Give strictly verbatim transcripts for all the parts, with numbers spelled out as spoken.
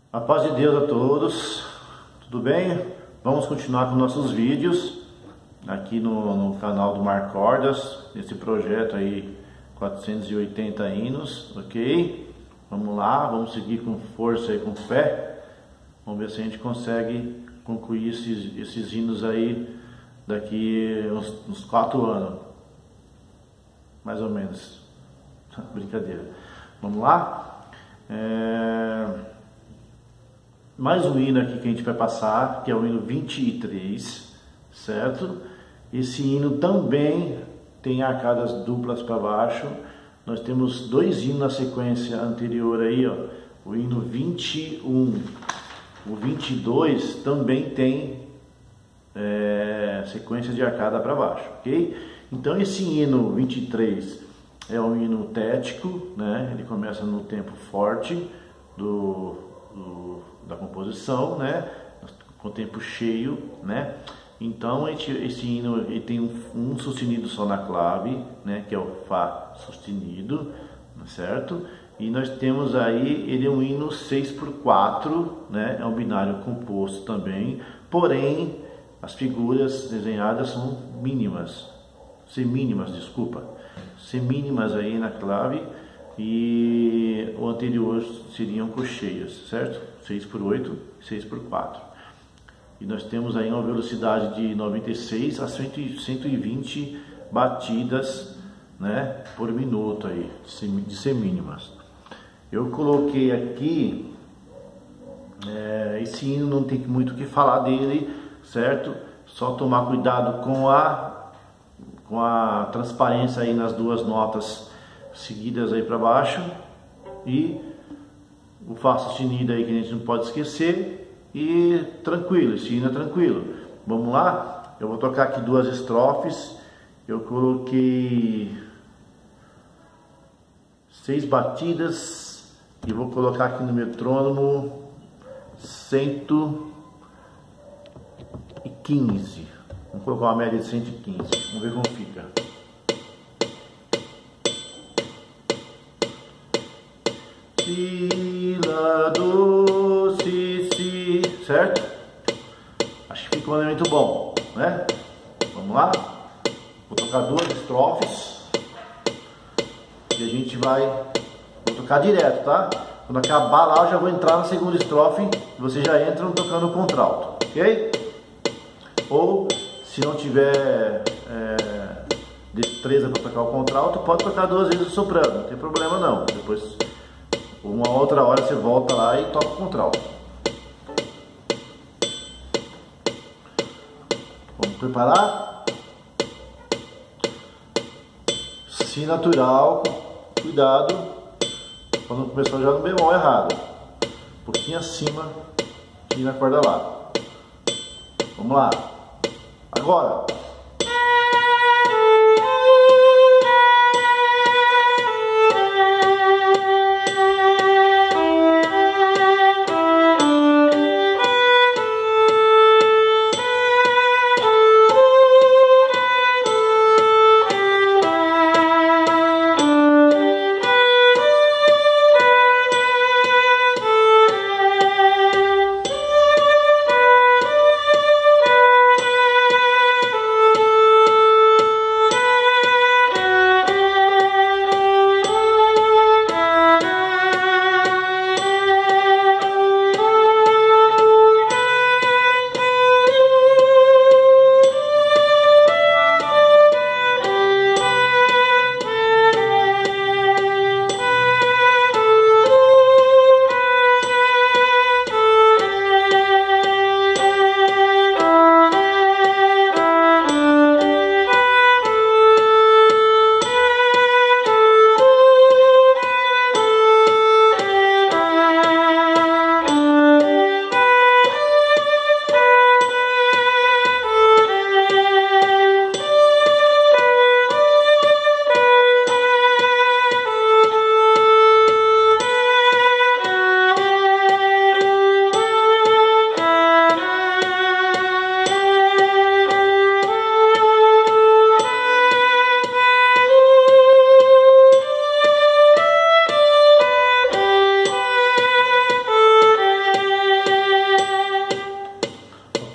A paz de Deus a todos, tudo bem? Vamos continuar com nossos vídeos aqui no, no canal do Mar Cordas, esse projeto aí, quatrocentos e oitenta hinos, ok? Vamos lá, vamos seguir com força e com fé, vamos ver se a gente consegue concluir esses, esses hinos aí daqui uns, uns quatro anos, mais ou menos, brincadeira. Vamos lá? É... Mais um hino aqui que a gente vai passar, que é o hino vinte e três, certo? Esse hino também tem arcadas duplas para baixo. Nós temos dois hinos na sequência anterior aí, ó. O hino vinte e um, o vinte e dois também tem é, sequência de arcada para baixo, ok? Então esse hino vinte e três é um hino tético, né? Ele começa no tempo forte do, do da composição, né, com o tempo cheio, né. Então a gente, esse hino ele tem um, um sustenido só na clave, né, que é o Fá sustenido, certo? E nós temos aí, ele é um hino seis por quatro, né, é um binário composto também, porém as figuras desenhadas são mínimas, semínimas, desculpa, semínimas aí na clave. E o anterior seriam cocheias, certo? seis por oito, seis por quatro. E nós temos aí uma velocidade de noventa e seis a cento e vinte batidas, né, por minuto aí, de semínimas. Eu coloquei aqui, é, esse hino não tem muito o que falar dele, certo? Só tomar cuidado com a, com a transparência aí nas duas notas seguidas aí para baixo, e o Fá sustenido aí que a gente não pode esquecer, e tranquilo, esse hino é tranquilo. Vamos lá? Eu vou tocar aqui duas estrofes. Eu coloquei seis batidas e vou colocar aqui no metrônomo cento e quinze. Vamos colocar uma média de cento e quinze. Vamos ver como fica. Si, lá, do, si, si, certo? Acho que fica um elemento bom, né? Vamos lá? Vou tocar duas estrofes e a gente vai, vou tocar direto, tá? Quando acabar lá eu já vou entrar na segunda estrofe e vocês já entram tocando contralto, ok? Ou se não tiver é, destreza para tocar o contralto, pode tocar duas vezes o soprano, não tem problema não. Depois, uma outra hora você volta lá e toca o contralto. Vamos preparar? Si natural, cuidado para não começar já no bemol errado, um pouquinho acima aqui na corda lá. Vamos lá, agora.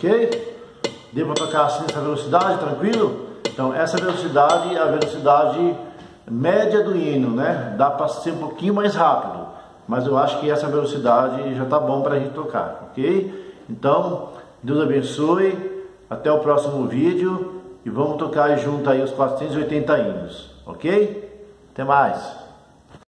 ok? Deu para tocar assim nessa velocidade, tranquilo? Então essa velocidade é a velocidade média do hino, né? Dá para ser um pouquinho mais rápido, mas eu acho que essa velocidade já tá bom para a gente tocar, ok? Então, Deus abençoe, até o próximo vídeo e vamos tocar junto aí os quatrocentos e oitenta hinos, ok? Até mais!